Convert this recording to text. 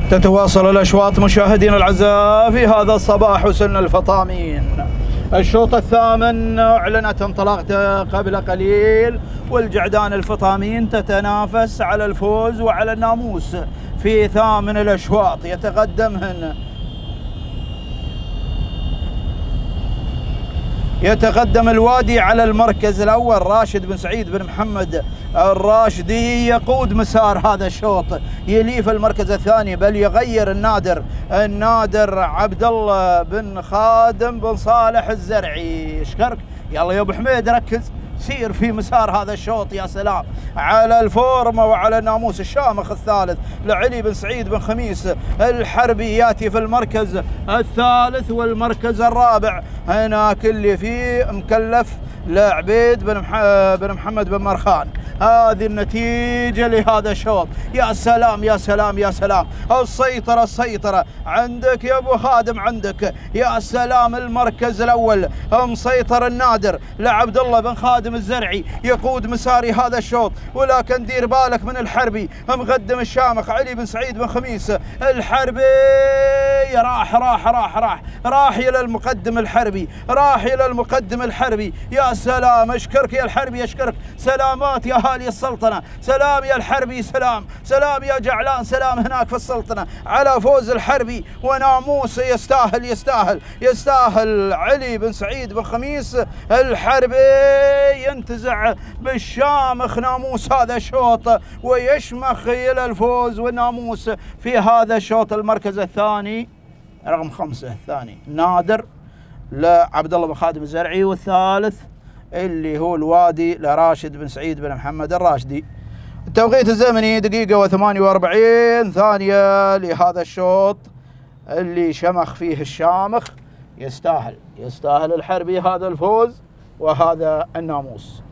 تتواصل الأشواط مشاهدينا الأعزاء في هذا الصباح وصلنا الفطامين. الشوط الثامن أعلنت انطلاقته قبل قليل، والجعدان الفطامين تتنافس على الفوز وعلى الناموس في ثامن الأشواط. يتقدم الوادي على المركز الأول، راشد بن سعيد بن محمد الراشدي يقود مسار هذا الشوط، يليه في المركز الثاني بل يغير النادر عبد الله بن خادم بن صالح الزرعي. اشكرك يلا يا ابو حميد، ركز سير في مسار هذا الشوط. يا سلام على الفورمه وعلى الناموس. الشامخ الثالث لعلي بن سعيد بن خميس الحربي ياتي في المركز الثالث، والمركز الرابع هناك اللي فيه مكلف لعبيد بن محمد بن مرخان. هذه النتيجة لهذا الشوط. يا سلام يا سلام يا سلام، السيطرة عندك يا ابو خادم، عندك يا سلام. المركز الاول مسيطر النادر لعبد الله بن خادم الزرعي يقود مساري هذا الشوط، ولكن دير بالك من الحربي مقدم الشامخ علي بن سعيد بن خميس الحربي. راح الى المقدم الحربي، يا سلام. اشكرك يا الحربي، اشكرك. سلامات يا اهالي السلطنه، سلام يا الحربي، سلام يا جعلان، سلام هناك في السلطنه على فوز الحربي وناموس. يستاهل علي بن سعيد بن خميس الحربي، ينتزع بالشامخ ناموس هذا الشوط ويشمخ الى الفوز والناموس في هذا الشوط. المركز الثاني رقم 5 الثاني نادر لعبد الله بن خادم الزرعي، والثالث اللي هو الوادي لراشد بن سعيد بن محمد الراشدي. التوقيت الزمني دقيقة و48 ثانية لهذا الشوط اللي شمخ فيه الشامخ. يستاهل الحربي هذا الفوز وهذا الناموس.